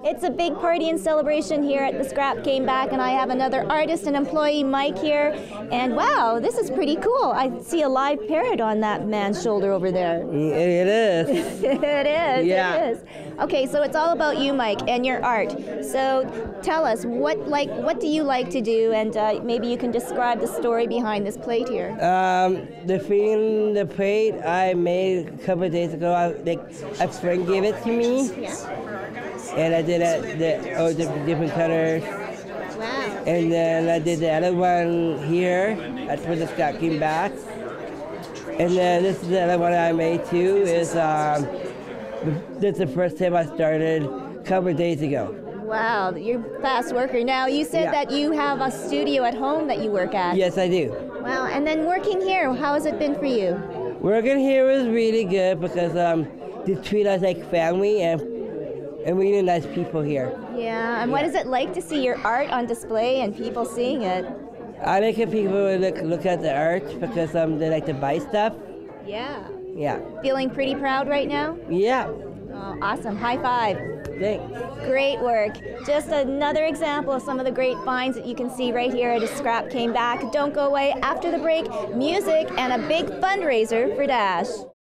It's a big party and celebration here at the Scrap Came Back, and I have another artist and employee, Mike, here. And wow, this is pretty cool. I see a live parrot on that man's shoulder over there. It is. It is. Yeah. It is. Okay, so it's all about you, Mike, and your art. So tell us, what do you like to do, and maybe you can describe the story behind this plate here. The plate I made a couple of days ago. A friend gave it to me. Yeah. And I did the different colors. Wow. And then I did the other one here. That's where the Scrap Came Back. And then this is the other one I made too. This is the first time I started a couple of days ago. Wow, you're a fast worker. Now, you said that you have a studio at home that you work at. Yes, I do. Wow, and then working here, how has it been for you? Working here was really good because they treat us like family and really nice people here. Yeah, and what is it like to see your art on display and people seeing it? I like it people look at the art because they like to buy stuff. Yeah. Yeah. Feeling pretty proud right now? Yeah. Oh, awesome. High five. Thanks. Great work. Just another example of some of the great finds that you can see right here at A Scrap Came Back. Don't go away. After the break, music and a big fundraiser for Dash.